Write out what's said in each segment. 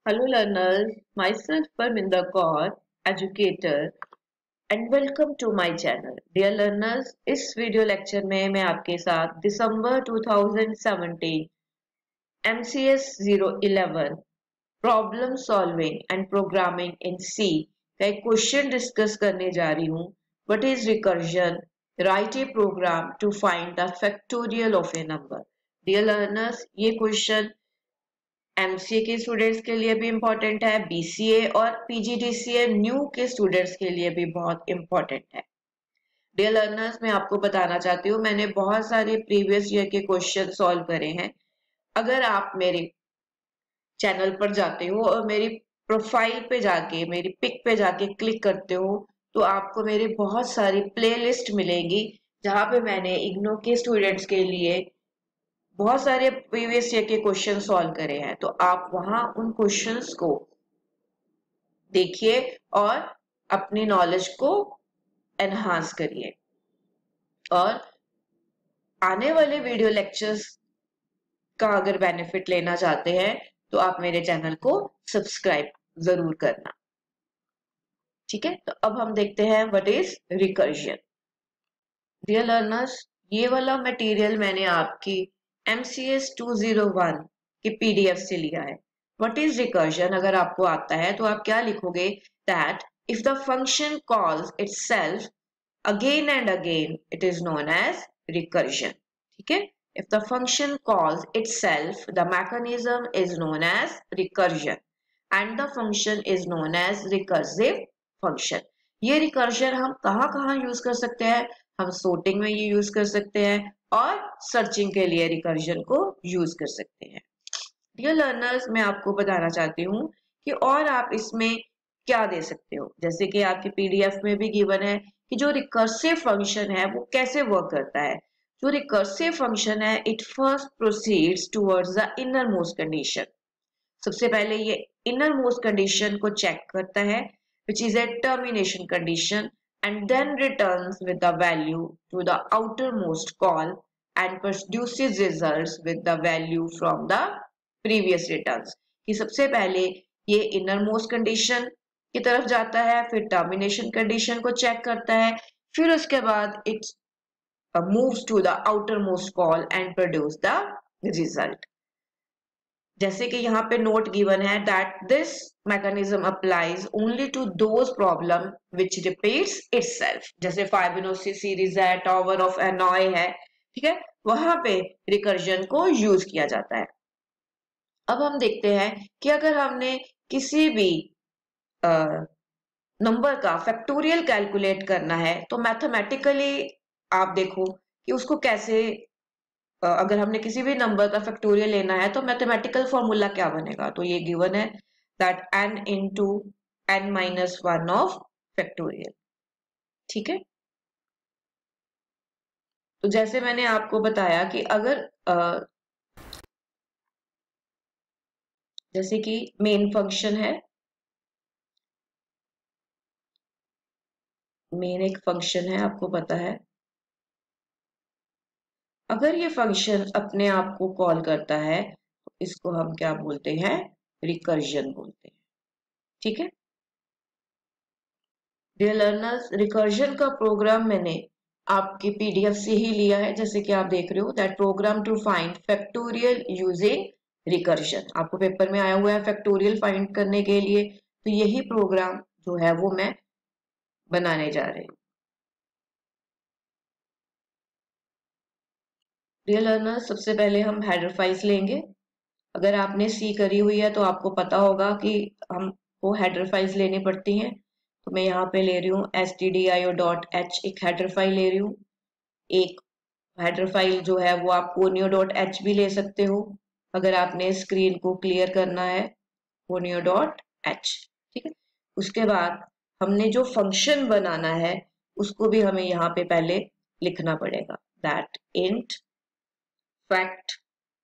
Hello learners, myself Parminder Kaur, educator and welcome to my channel. Dear learners, इस video lecture में मैं आपके साथ दिसंबर 2017 MCS 011 problem solving and programming in C का एक क्वेश्चन डिस्कस करने जा रही हूँ. What is recursion? Write a program to find the factorial of a number. Dear learners, ये क्वेश्चन एमसीए के स्टूडेंट्स के लिए भी इम्पोर्टेंट है, बीसीए और पीजीडीसीए न्यू के स्टूडेंट्स के लिए भी बहुत इम्पोर्टेंट है. डियर लर्नर्स, मैं आपको बताना चाहती हूँ मैंने बहुत सारे प्रीवियस ईयर के क्वेश्चन सॉल्व करे हैं. अगर आप मेरे चैनल पर जाते हो और मेरी प्रोफाइल पे जाके मेरी पिक पे जाके क्लिक करते हो तो आपको मेरे बहुत सारी प्लेलिस्ट मिलेंगी जहाँ पे मैंने इग्नो के स्टूडेंट्स के लिए बहुत सारे प्रीवियस ईयर के क्वेश्चन सॉल्व करे हैं. तो आप वहां उन क्वेश्चंस को देखिए और अपनी नॉलेज को एनहांस करिए. और आने वाले वीडियो लेक्चर्स का अगर बेनिफिट लेना चाहते हैं तो आप मेरे चैनल को सब्सक्राइब जरूर करना. ठीक है, तो अब हम देखते हैं what is recursion. Dear learners, ये वाला मटेरियल मैंने आपकी MCS 201 की PDF से लिया है. व्हाट इज रिकर्जन अगर आपको आता है तो आप क्या लिखोगे? That if the function calls itself again and again it is known as recursion. ठीक है, if the function calls itself the mechanism is known as recursion and the function is known as recursive function. ये recursion हम कहाँ use कर सकते हैं? हम sorting में ये यूज कर सकते हैं और सर्चिंग के लिए रिकर्जन को यूज कर सकते हैं. डियर लर्नर्स, मैं आपको बताना चाहती हूँ कि और आप इसमें क्या दे सकते हो. जैसे कि आपके PDF में भी गिवन है कि जो रिकर्सिव फंक्शन है वो कैसे वर्क करता है. जो रिकर्सिव फंक्शन है it first proceeds towards the inner most condition. सबसे पहले ये इनर मोस्ट कंडीशन को चेक करता है which is a termination condition and then returns with the value to the outermost call and produces results with the value from the previous returns. कि सबसे पहले ये इनर मोस्ट कंडीशन की तरफ जाता है, फिर टर्मिनेशन कंडीशन को चेक करता है, फिर उसके बाद it moves to the outermost call and produce the result. जैसे कि यहाँ पे नोट गिवन है that this mechanism applies only to those problem which repeats itself. जैसे फाइबोनाची सीरीज है, टावर ऑफ एनॉय है, ठीक है, वहां पे रिकर्जन को यूज किया जाता है. अब हम देखते हैं कि अगर हमने किसी भी नंबर का फैक्टोरियल कैलकुलेट करना है तो मैथमेटिकली आप देखो कि उसको कैसे अगर हमने किसी भी नंबर का फैक्टोरियल लेना है तो मैथमेटिकल फॉर्मूला क्या बनेगा. तो ये गिवन है that n into n-1 of factorial. ठीक है, तो जैसे मैंने आपको बताया कि अगर जैसे कि मेन फंक्शन है, मेन एक फंक्शन है आपको पता है. अगर ये फंक्शन अपने आप को कॉल करता है तो इसको हम क्या बोलते हैं? रिकर्जन बोलते हैं. ठीक है, डियर लर्नर्स, रिकर्जन का प्रोग्राम मैंने आपकी PDF से ही लिया है. जैसे कि आप देख रहे हो that program to find factorial using recursion. आपको पेपर में आया हुआ है फैक्टोरियल फाइंड करने के लिए, तो यही प्रोग्राम जो है वो मैं बनाने जा रही हूँ. डियर लर्नर्स, सबसे पहले हम हेडर फाइल्स लेंगे. अगर आपने सी करी हुई है तो आपको पता होगा कि हमको हेडर फाइल्स लेनी पड़ती हैं. तो मैं यहाँ पे ले रही हूँ stdio.h एक हेडर फाइल ले रही हूँ. एक हेडर फाइल जो है वो आप conio.h भी ले सकते हो अगर आपने स्क्रीन को क्लियर करना है. conio.h. ठीक है, उसके बाद हमने जो फंक्शन बनाना है उसको भी हमें यहाँ पे पहले लिखना पड़ेगा that int fact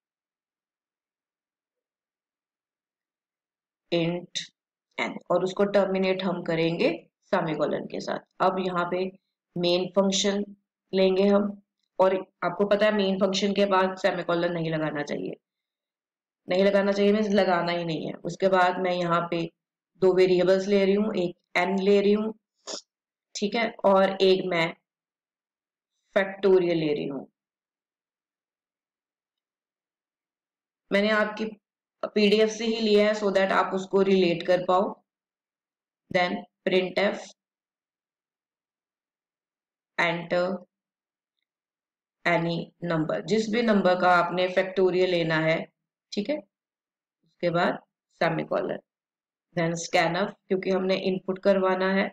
int n और उसको टर्मिनेट हम करेंगे सेमीकोलन के साथ. अब यहाँ पे मेन फंक्शन लेंगे हम, और आपको पता है मेन फंक्शन के बाद सेमीकोलन नहीं लगाना चाहिए. नहीं लगाना चाहिए मीन्स लगाना ही नहीं है। उसके बाद मैं यहाँ पे दो वेरिएबल्स ले रही हूँ, एक n ले रही हूँ, ठीक है, और एक मैं फैक्टोरियल ले रही हूँ। मैंने आपकी पीडीएफ से ही लिया है सो दैट आप उसको रिलेट कर पाओ। Then printf enter any number, जिस भी नंबर का आपने फैक्टोरियल लेना है, ठीक है। उसके बाद सेमीकोलन, देन स्कैनफ क्योंकि हमने इनपुट करवाना है,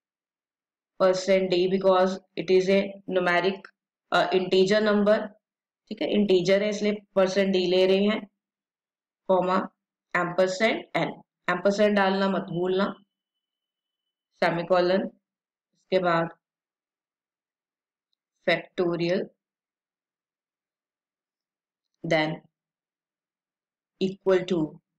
%d because it is a numeric integer number, ठीक है, इंटीजर है इसलिए %d ले रहे हैं, कॉमा एम्परसेंड n, एम्परसेंड डालना मत भूलना, सेमीकोलन, उसके बाद factorial, then equal to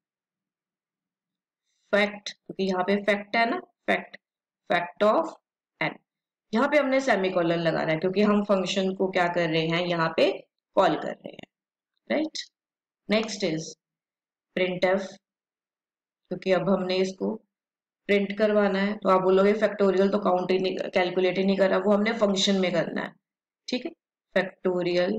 fact, क्योंकि यहाँ पे फैक्ट है ना, फैक्ट ऑफ n, यहाँ पे हमने सेमीकोलन लगाना है क्योंकि हम फंक्शन को क्या कर रहे हैं, यहाँ पे कॉल कर रहे हैं, राइट। नेक्स्ट इज printf, क्योंकि अब हमने इसको प्रिंट करवाना है, तो आप बोलोगे फैक्टोरियल तो काउंट ही नहीं, कैलकुलेट ही नहीं कर रहा, वो हमने फंक्शन में करना है, ठीक है। Factorial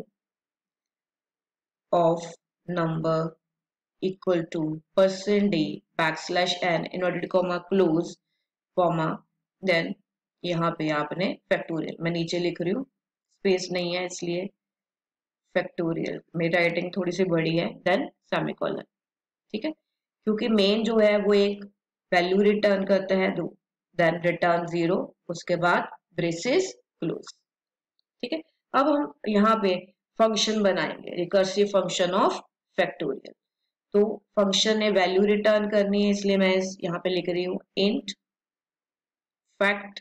of number equal to %d \n inverted comma close comma, then यहाँ पे आपने फैक्टोरियल, मैं नीचे लिख रही हूँ स्पेस नहीं है इसलिए फैक्टोरियल, मेरी राइटिंग थोड़ी सी बड़ी है, देन सेमीकोलन, ठीक है, क्योंकि मेन जो है वो एक वैल्यू रिटर्न करता है, दो, देन रिटर्न 0, उसके बाद ब्रेसेस क्लोज, ठीक है। अब हम यहाँ पे फंक्शन बनाएंगे, रिकर्सिव फंक्शन ऑफ फैक्टोरियल। तो फंक्शन ने वैल्यू रिटर्न करनी है इसलिए मैं यहाँ पे लिख रही हूँ इंट फैक्ट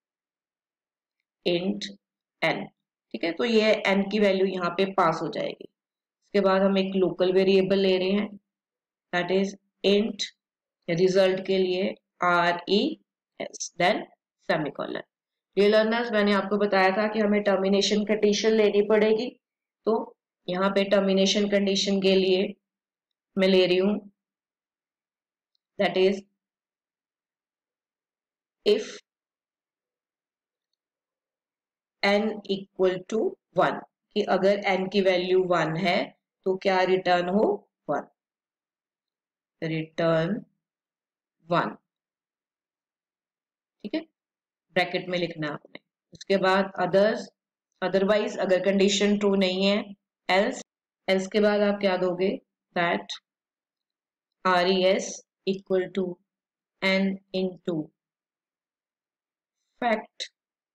इंट n, ठीक है। तो ये n की वैल्यू यहाँ पे पास हो जाएगी। इसके बाद हम एक लोकल वेरिएबल ले रहे हैं, दैट इज इंट रिजल्ट के लिए res, then semicolon. Dear learners, मैंने आपको बताया था कि हमें टर्मिनेशन कंडीशन लेनी पड़ेगी, तो यहाँ पे टर्मिनेशन कंडीशन के लिए मैं ले रही हूं that is if n equal to 1, कि अगर n की वैल्यू 1 है तो क्या रिटर्न हो, 1, रिटर्न 1, ठीक है, ब्रैकेट में लिखना आपने। उसके बाद अदरवाइज अगर कंडीशन ट्रू नहीं है, एल्स के बाद आप क्या दोगे, that res equal to n into fact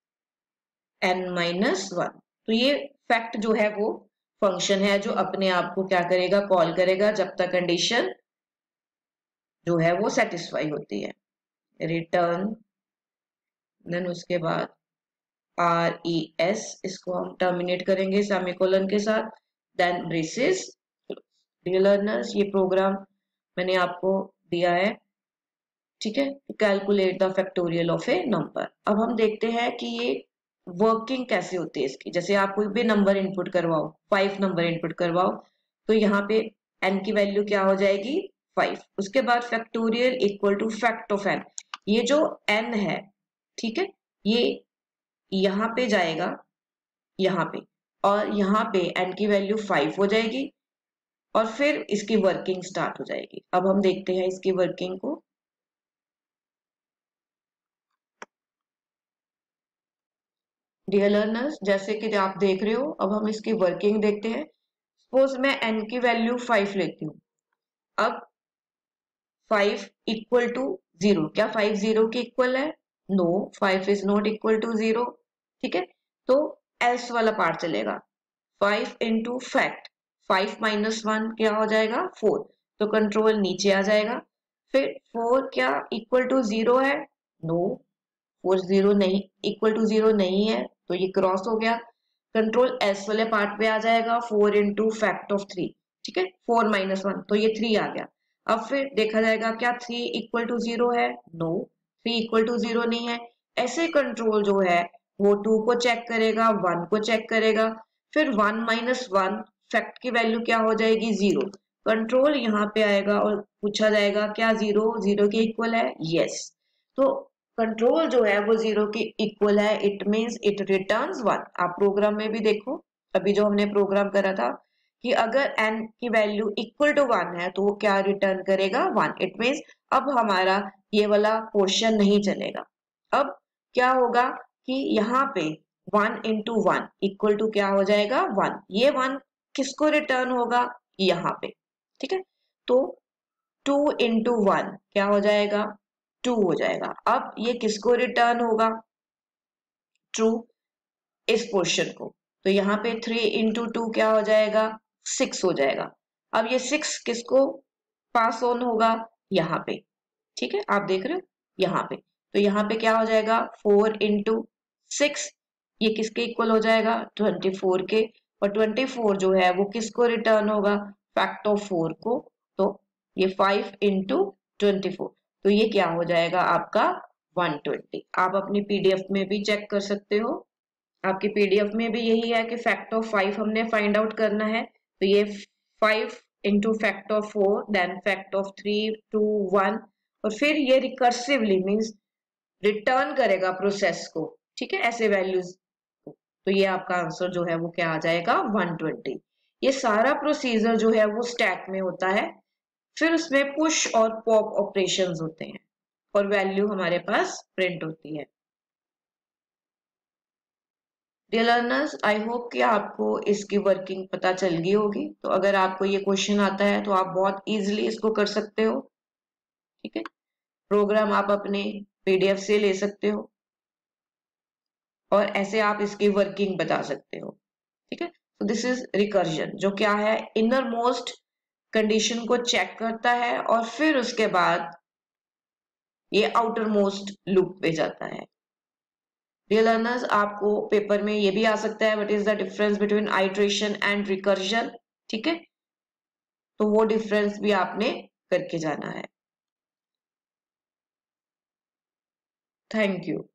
n-1। तो ये फैक्ट जो है वो फंक्शन है जो अपने आप को क्या करेगा, कॉल करेगा जब तक कंडीशन जो है वो सेटिस्फाई होती है, रिटर्न, देन उसके बाद res, इसको हम टर्मिनेट करेंगे सेमीकोलन के साथ, देन ब्रेसेस। डियर लर्नर्स, ये प्रोग्राम मैंने आपको दिया है, ठीक है, to calculate the factorial of a number. अब हम देखते हैं कि ये वर्किंग कैसे होती है इसकी। जैसे आप कोई भी नंबर इनपुट करवाओ, 5 नंबर इनपुट करवाओ, तो यहाँ पे n की वैल्यू क्या हो जाएगी, 5। उसके बाद factorial equal to fact of n, ये जो n है, ठीक है, ये यहाँ पे जाएगा, यहाँ पे, और यहाँ पे n की वैल्यू 5 हो जाएगी, और फिर इसकी वर्किंग स्टार्ट हो जाएगी। अब हम देखते हैं इसकी वर्किंग को। डियर लर्नर्स, जैसे कि आप देख रहे हो, अब हम इसकी वर्किंग देखते हैं। सपोज मैं n की वैल्यू 5 लेती हूँ, अब 5 इक्वल टू 0, क्या 5 0 के इक्वल है, no, 5 is not equal to 0, ठीक है, तो एल्स वाला पार्ट चलेगा, 5 इंटू फैक्ट, 5 माइनस 1 क्या हो जाएगा, 4, तो कंट्रोल नीचे आ जाएगा। फिर 4 क्या इक्वल टू 0 है, नो, 4 0 नहीं, इक्वल टू 0 नहीं है, तो ये क्रॉस हो गया, कंट्रोल एस वाले पार्ट पे आ जाएगा, 4 इंटू फैक्ट ऑफ 3, ठीक है, 4 माइनस 1, तो ये 3 आ गया। अब फिर देखा जाएगा क्या 3 इक्वल टू 0 है, नो, 3 इक्वल टू 0 नहीं है। ऐसे कंट्रोल जो है वो 2 को चेक करेगा, 1 को चेक करेगा, फिर 1 माइनस 1 फैक्ट की वैल्यू क्या हो जाएगी, 0, कंट्रोल यहाँ पे आएगा और पूछा जाएगा क्या 0 के इक्वल है, यस। तो कंट्रोल जो है वो 0 के इक्वल है, इट मींस इट रिटर्न्स 1। आप प्रोग्राम में भी देखो, अभी जो हमने प्रोग्राम करा था कि अगर n की वैल्यू इक्वल टू 1 है तो वो क्या रिटर्न करेगा, 1। इट मींस अब हमारा ये वाला पोर्शन नहीं चलेगा। अब क्या होगा कि यहाँ पे 1 इंटू 1 इक्वल टू क्या हो जाएगा, 1। ये 1 किसको रिटर्न होगा, यहाँ पे, ठीक है। तो 2 इंटू 1 क्या हो जाएगा, 2 हो जाएगा। अब ये किसको रिटर्न होगा, ट्रू, इस पोर्शन को। तो यहाँ पे 3 इंटू 2 क्या हो जाएगा, 6 हो जाएगा। अब ये 6 किसको पास ऑन होगा, यहाँ पे, ठीक है, आप देख रहे हो यहाँ पे। तो यहाँ पे क्या हो जाएगा, 4 इंटू 6, ये किसके इक्वल हो जाएगा, 24 के। और 24 जो है वो किसको रिटर्न होगा, फैक्ट ऑफ 4 को। तो ये 5 इंटू 24, तो ये क्या हो जाएगा आपका 120। आप अपनी पीडीएफ में भी चेक कर सकते हो, आपकी पीडीएफ में भी यही है कि फैक्ट ऑफ 5 हमने फाइंड आउट करना है। तो ये 5 into fact of 4, then fact of 3, 2, 1, और फिर ये रिकर्सिवली मीन्स रिटर्न करेगा प्रोसेस को, ठीक है, ऐसे वैल्यूज। तो ये आपका आंसर जो है वो क्या आ जाएगा, 120। ये सारा प्रोसीजर जो है वो स्टैक में होता है, फिर उसमें पुश और पॉप ऑपरेशंस होते हैं और वैल्यू हमारे पास प्रिंट होती है। डियर लर्नर्स, आई होप कि आपको इसकी वर्किंग पता चल गई होगी। तो अगर आपको ये क्वेश्चन आता है तो आप बहुत इजीली इसको कर सकते हो, ठीक है। प्रोग्राम आप अपने पीडीएफ से ले सकते हो और ऐसे आप इसकी वर्किंग बता सकते हो, ठीक है। तो दिस इज रिकर्जन, जो क्या है, इनर मोस्ट कंडीशन को चेक करता है और फिर उसके बाद ये आउटर मोस्ट लूप पे जाता है। डियर लर्नर्स, आपको पेपर में ये भी आ सकता है, what is the difference between iteration and recursion, ठीक है। तो वो डिफरेंस भी आपने करके जाना है। Thank you.